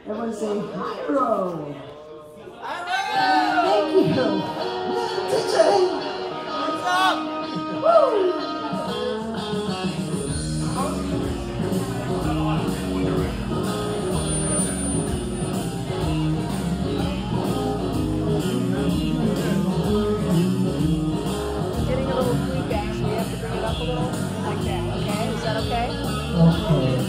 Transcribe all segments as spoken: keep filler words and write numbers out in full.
Everyone say Jairo. Thank you. What's up? Woo! Getting a little feedback, so we have to bring it up a little like that, okay? Is that okay? Okay.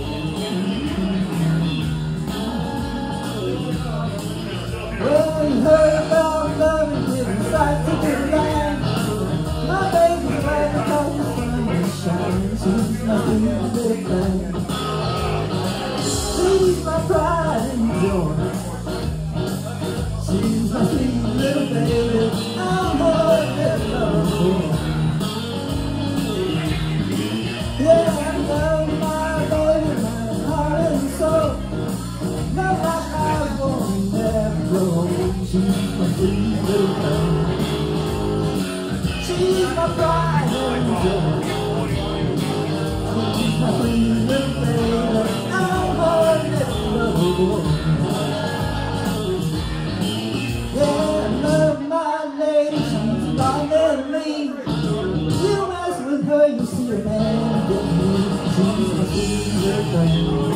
When you heard about love and didn't start to do that, my baby's glad because the sun is shining. She's my sweet little thing. She's my pride and joy. She's my sweet little baby. I'm her little love boy. Yeah, I love my baby, my heart and soul. Love like I won't never grow. She's my sweet little thing. She's my pride and joy. She's my sweet little baby. I'm her little love boy. Yeah, I love my lady. She's longer than me. You mess with her, you see a man get me. She's my sweet little thing.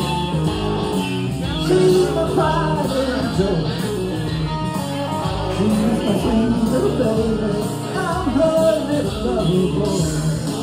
She's my pride and joy. She's my sweet little baby. I'm her little lovely boy.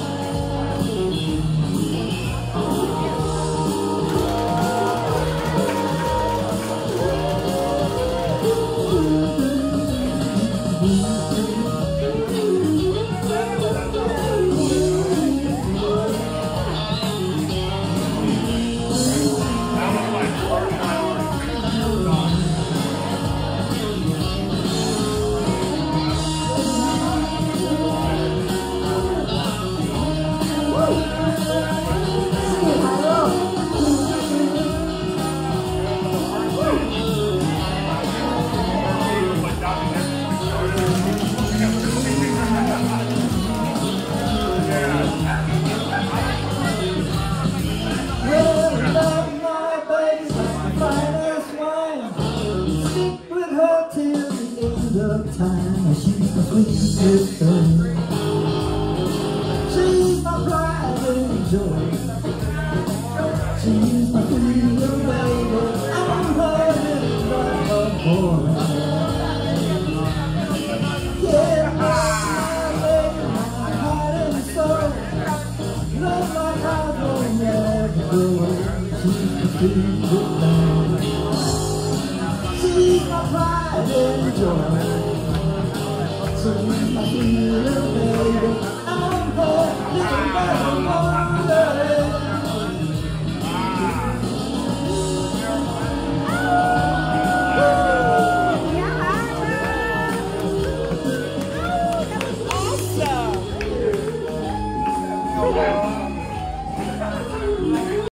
Time, she's my sweet little thing. She's my pride and joy. She's my sweet little baby. I'm her little love boy. Yeah, my baby, my heart and soul. Love like I will never go. She's my sweet little thing. She's my pride and joy. She's my sweet little baby. I'm her little love boy. Awesome!